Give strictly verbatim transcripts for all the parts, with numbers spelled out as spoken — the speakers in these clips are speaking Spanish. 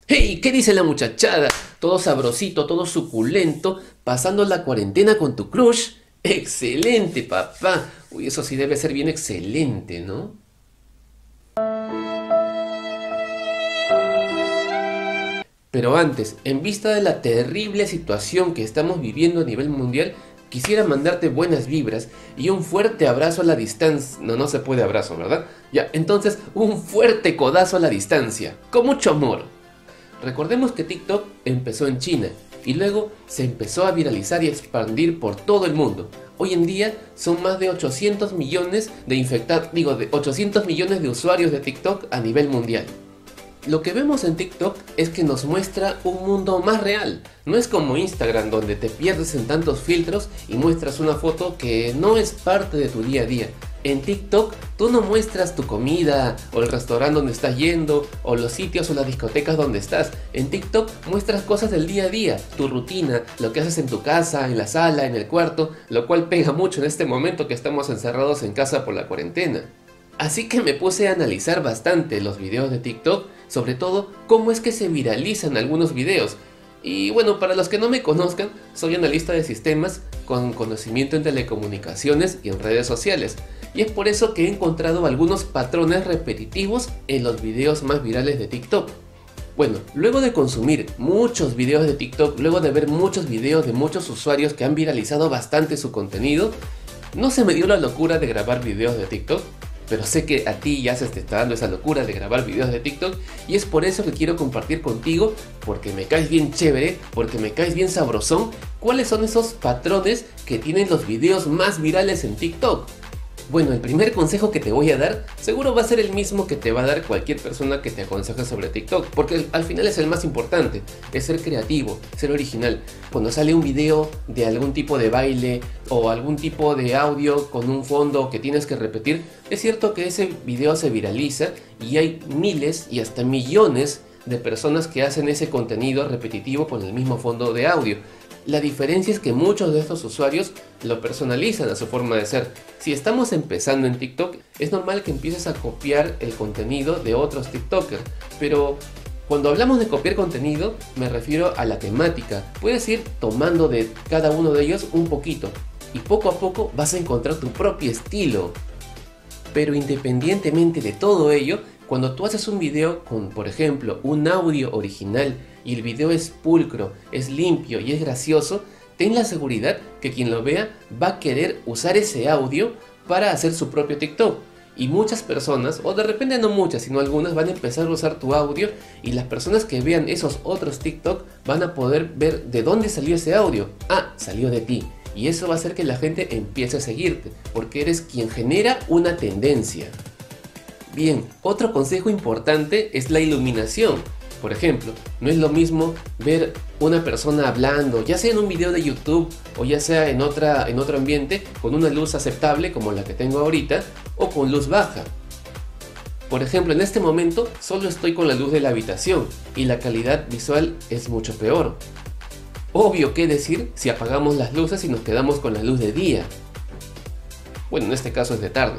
Hey, ¿qué dice la muchachada? Todo sabrosito, todo suculento, pasando la cuarentena con tu crush. Excelente, papá. Uy, eso sí debe ser bien excelente, ¿no? Pero antes, en vista de la terrible situación que estamos viviendo a nivel mundial, quisiera mandarte buenas vibras y un fuerte abrazo a la distancia. No, no se puede abrazo, ¿verdad? Ya, entonces, un fuerte codazo a la distancia, con mucho amor. Recordemos que TikTok empezó en China y luego se empezó a viralizar y expandir por todo el mundo. Hoy en día son más de ochocientos millones de infectados, digo, de ochocientos millones de usuarios de TikTok a nivel mundial. Lo que vemos en TikTok es que nos muestra un mundo más real. No es como Instagram, donde te pierdes en tantos filtros y muestras una foto que no es parte de tu día a día. En TikTok tú no muestras tu comida, o el restaurante donde estás yendo, o los sitios o las discotecas donde estás. En TikTok muestras cosas del día a día, tu rutina, lo que haces en tu casa, en la sala, en el cuarto, lo cual pega mucho en este momento que estamos encerrados en casa por la cuarentena. Así que me puse a analizar bastante los videos de TikTok, sobre todo cómo es que se viralizan algunos videos. Y bueno, para los que no me conozcan, soy analista de sistemas con conocimiento en telecomunicaciones y en redes sociales. Y es por eso que he encontrado algunos patrones repetitivos en los videos más virales de TikTok. Bueno, luego de consumir muchos videos de TikTok, luego de ver muchos videos de muchos usuarios que han viralizado bastante su contenido, no se me dio la locura de grabar videos de TikTok. Pero sé que a ti ya se te está dando esa locura de grabar videos de TikTok y es por eso que quiero compartir contigo, porque me caes bien chévere, porque me caes bien sabrosón, cuáles son esos patrones que tienen los videos más virales en TikTok. Bueno, el primer consejo que te voy a dar seguro va a ser el mismo que te va a dar cualquier persona que te aconseje sobre TikTok, porque al final es el más importante, es ser creativo, ser original. Cuando sale un video de algún tipo de baile o algún tipo de audio con un fondo que tienes que repetir, es cierto que ese video se viraliza y hay miles y hasta millones de personas que hacen ese contenido repetitivo con el mismo fondo de audio. La diferencia es que muchos de estos usuarios lo personalizan a su forma de ser. Si estamos empezando en TikTok, es normal que empieces a copiar el contenido de otros TikTokers. Pero cuando hablamos de copiar contenido, me refiero a la temática. Puedes ir tomando de cada uno de ellos un poquito y poco a poco vas a encontrar tu propio estilo. Pero independientemente de todo ello, cuando tú haces un video con, por ejemplo, un audio original y el video es pulcro, es limpio y es gracioso, ten la seguridad que quien lo vea va a querer usar ese audio para hacer su propio TikTok. Y muchas personas, o de repente no muchas, sino algunas, van a empezar a usar tu audio y las personas que vean esos otros TikTok van a poder ver de dónde salió ese audio. Ah, salió de ti. Y eso va a hacer que la gente empiece a seguirte, porque eres quien genera una tendencia. Bien, otro consejo importante es la iluminación. Por ejemplo, no es lo mismo ver una persona hablando, ya sea en un video de YouTube o ya sea en, otra, en otro ambiente, con una luz aceptable como la que tengo ahorita, o con luz baja. Por ejemplo, en este momento solo estoy con la luz de la habitación y la calidad visual es mucho peor. Obvio que decir si apagamos las luces y nos quedamos con la luz de día. Bueno, en este caso es de tarde.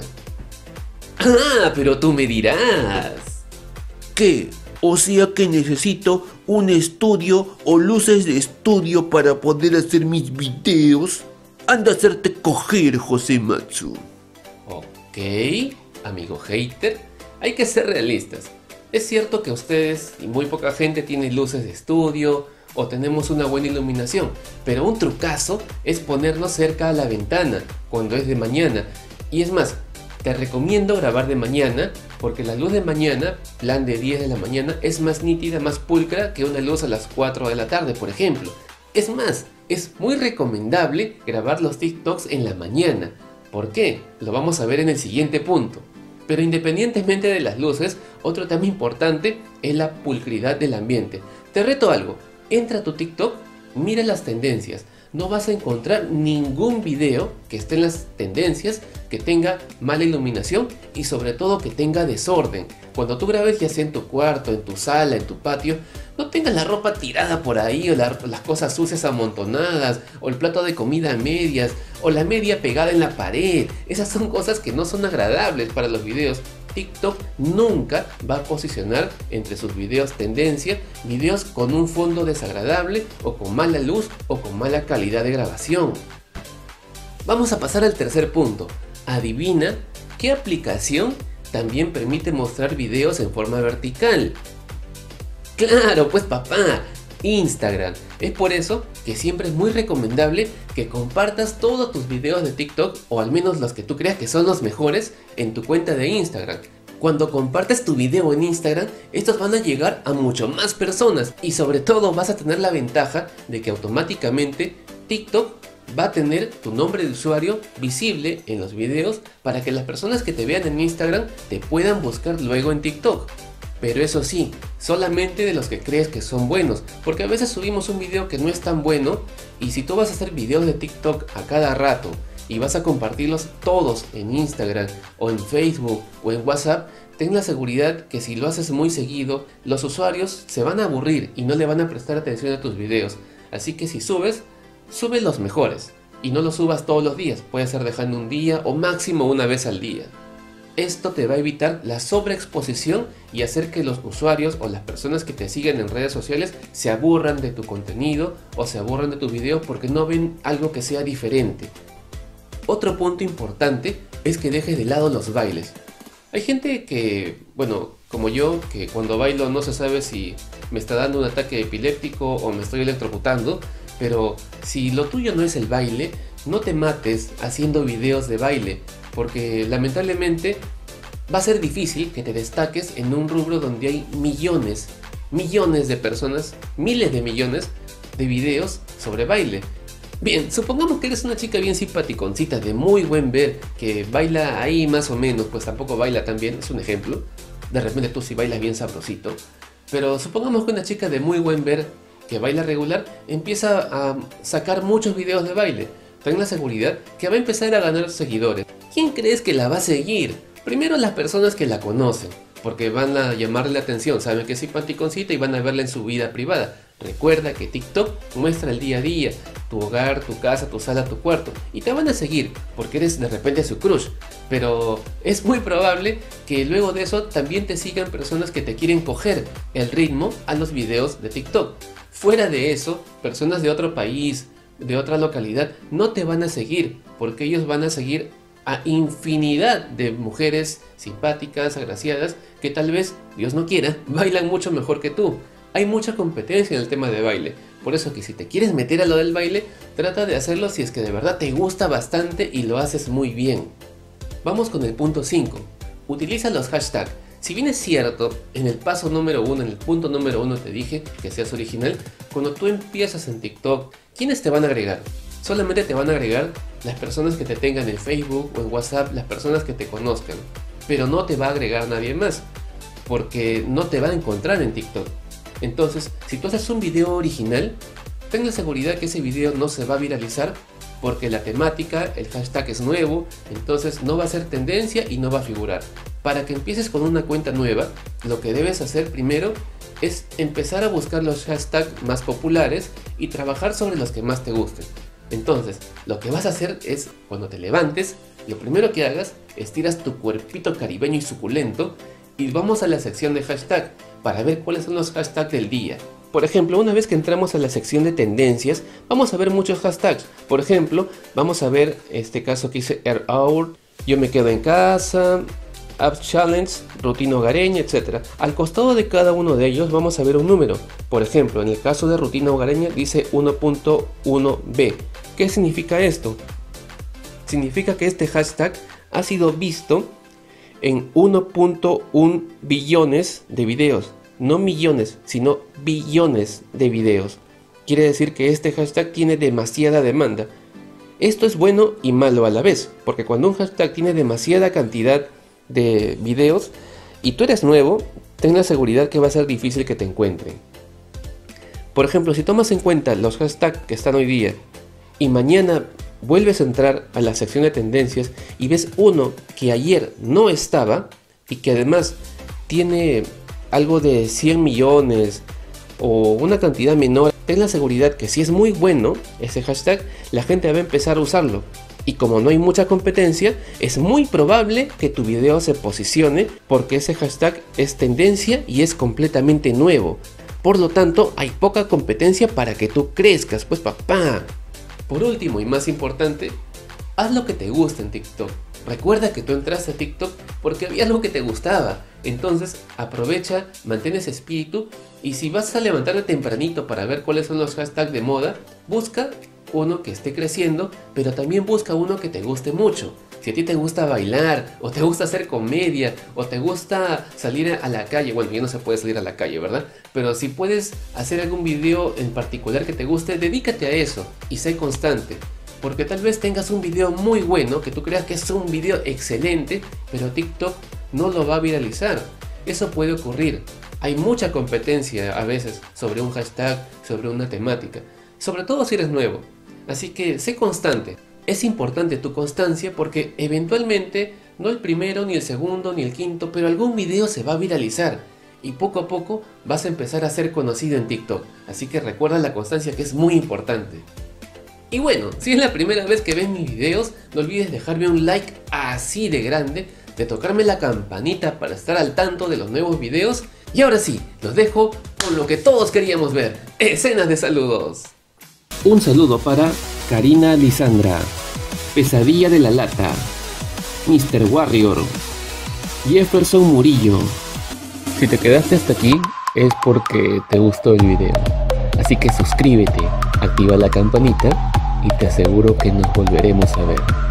Ah, pero tú me dirás. ¿Qué? O sea que necesito un estudio o luces de estudio para poder hacer mis videos. Anda a hacerte coger, Josematsu. Ok, amigo hater, hay que ser realistas. Es cierto que ustedes y muy poca gente tiene luces de estudio o tenemos una buena iluminación, pero un trucazo es ponernos cerca a la ventana cuando es de mañana. Y es más, te recomiendo grabar de mañana porque la luz de mañana, plan de diez de la mañana, es más nítida, más pulcra que una luz a las cuatro de la tarde, por ejemplo. Es más, es muy recomendable grabar los TikToks en la mañana. ¿Por qué? Lo vamos a ver en el siguiente punto. Pero independientemente de las luces, otro tema importante es la pulcridad del ambiente. Te reto algo, entra a tu TikTok, mira las tendencias. No vas a encontrar ningún video que esté en las tendencias que tenga mala iluminación y sobre todo que tenga desorden. Cuando tú grabes, ya sea en tu cuarto, en tu sala, en tu patio, no tengas la ropa tirada por ahí, o la, las cosas sucias amontonadas, o el plato de comida a medias, o la media pegada en la pared. Esas son cosas que no son agradables para los videos. TikTok nunca va a posicionar entre sus videos tendencia videos con un fondo desagradable, o con mala luz, o con mala calidad de grabación. Vamos a pasar al tercer punto. Adivina qué aplicación también permite mostrar videos en forma vertical. Claro, pues papá, Instagram. Es por eso que siempre es muy recomendable que compartas todos tus videos de TikTok, o al menos los que tú creas que son los mejores, en tu cuenta de Instagram. Cuando compartes tu video en Instagram, estos van a llegar a mucho más personas, y sobre todo vas a tener la ventaja de que automáticamente TikTok va a tener tu nombre de usuario visible en los videos, para que las personas que te vean en Instagram te puedan buscar luego en TikTok. Pero eso sí, solamente de los que crees que son buenos, porque a veces subimos un video que no es tan bueno, y si tú vas a hacer videos de TikTok a cada rato y vas a compartirlos todos en Instagram o en Facebook o en WhatsApp, ten la seguridad que si lo haces muy seguido, los usuarios se van a aburrir y no le van a prestar atención a tus videos. Así que si subes, sube los mejores, y no los subas todos los días, puede ser dejando un día o máximo una vez al día. Esto te va a evitar la sobreexposición y hacer que los usuarios o las personas que te siguen en redes sociales se aburran de tu contenido o se aburran de tus videos porque no ven algo que sea diferente. Otro punto importante es que dejes de lado los bailes. Hay gente que, bueno, como yo, que cuando bailo no se sabe si me está dando un ataque epiléptico o me estoy electrocutando. Pero si lo tuyo no es el baile, no te mates haciendo videos de baile, porque lamentablemente va a ser difícil que te destaques en un rubro donde hay millones, millones de personas, miles de millones de videos sobre baile. Bien, supongamos que eres una chica bien simpaticoncita, de muy buen ver, que baila ahí más o menos, pues tampoco baila tan bien, es un ejemplo. De repente tú sí bailas bien sabrosito. Pero supongamos que una chica de muy buen ver, que baila regular, empieza a sacar muchos videos de baile. Ten la seguridad que va a empezar a ganar seguidores. ¿Quién crees que la va a seguir? Primero las personas que la conocen, porque van a llamarle la atención, saben que es simpaticoncita y van a verla en su vida privada. Recuerda que TikTok muestra el día a día, tu hogar, tu casa, tu sala, tu cuarto, y te van a seguir porque eres de repente su crush. Pero es muy probable que luego de eso también te sigan personas que te quieren coger el ritmo a los videos de TikTok. Fuera de eso, personas de otro país, de otra localidad, no te van a seguir, porque ellos van a seguir a infinidad de mujeres simpáticas, agraciadas, que tal vez, Dios no quiera, bailan mucho mejor que tú. Hay mucha competencia en el tema de baile, por eso que si te quieres meter a lo del baile, trata de hacerlo si es que de verdad te gusta bastante y lo haces muy bien. Vamos con el punto cinco. Utiliza los hashtags. Si bien es cierto, en el paso número uno, en el punto número uno te dije que seas original, cuando tú empiezas en TikTok, ¿quiénes te van a agregar? Solamente te van a agregar las personas que te tengan en Facebook o en WhatsApp, las personas que te conozcan, pero no te va a agregar nadie más, porque no te va a encontrar en TikTok. Entonces, si tú haces un video original, ten la seguridad que ese video no se va a viralizar, porque la temática, el hashtag es nuevo, entonces no va a ser tendencia y no va a figurar. Para que empieces con una cuenta nueva, lo que debes hacer primero es empezar a buscar los hashtags más populares y trabajar sobre los que más te gusten. Entonces, lo que vas a hacer es, cuando te levantes, lo primero que hagas es tiras tu cuerpito caribeño y suculento y vamos a la sección de hashtag para ver cuáles son los hashtags del día. Por ejemplo, una vez que entramos a la sección de tendencias, vamos a ver muchos hashtags. Por ejemplo, vamos a ver este caso que dice Air Out, yo me quedo en casa, Apps Challenge, rutina hogareña, etcétera. Al costado de cada uno de ellos vamos a ver un número. Por ejemplo, en el caso de rutina hogareña dice uno punto uno B. ¿Qué significa esto? Significa que este hashtag ha sido visto en uno punto uno billones de videos. No millones, sino billones de videos. Quiere decir que este hashtag tiene demasiada demanda. Esto es bueno y malo a la vez, porque cuando un hashtag tiene demasiada cantidad de videos y tú eres nuevo, ten la seguridad que va a ser difícil que te encuentren. Por ejemplo, si tomas en cuenta los hashtags que están hoy día y mañana vuelves a entrar a la sección de tendencias y ves uno que ayer no estaba y que además tiene algo de cien millones o una cantidad menor, ten la seguridad que si es muy bueno ese hashtag, la gente va a empezar a usarlo. Y como no hay mucha competencia, es muy probable que tu video se posicione porque ese hashtag es tendencia y es completamente nuevo. Por lo tanto, hay poca competencia para que tú crezcas, pues papá. Por último y más importante, haz lo que te gusta en TikTok. Recuerda que tú entraste a TikTok porque había algo que te gustaba. Entonces aprovecha, mantén ese espíritu y si vas a levantarte tempranito para ver cuáles son los hashtags de moda, busca uno que esté creciendo, pero también busca uno que te guste mucho. Si a ti te gusta bailar, o te gusta hacer comedia, o te gusta salir a la calle, bueno, ya no se puede salir a la calle, ¿verdad? Pero si puedes hacer algún video en particular que te guste, dedícate a eso y sé constante. Porque tal vez tengas un video muy bueno, que tú creas que es un video excelente, pero TikTok no lo va a viralizar. Eso puede ocurrir. Hay mucha competencia a veces sobre un hashtag, sobre una temática, sobre todo si eres nuevo. Así que sé constante. Es importante tu constancia porque eventualmente, no el primero, ni el segundo, ni el quinto, pero algún video se va a viralizar. Y poco a poco vas a empezar a ser conocido en TikTok. Así que recuerda la constancia, que es muy importante. Y bueno, si es la primera vez que ves mis videos, no olvides dejarme un like así de grande, de tocarme la campanita para estar al tanto de los nuevos videos. Y ahora sí, los dejo con lo que todos queríamos ver, escenas de saludos. Un saludo para Karina Lisandra, Pesadilla de la Lata, mister Warrior, Jefferson Murillo. Si te quedaste hasta aquí es porque te gustó el video. Así que suscríbete, activa la campanita y te aseguro que nos volveremos a ver.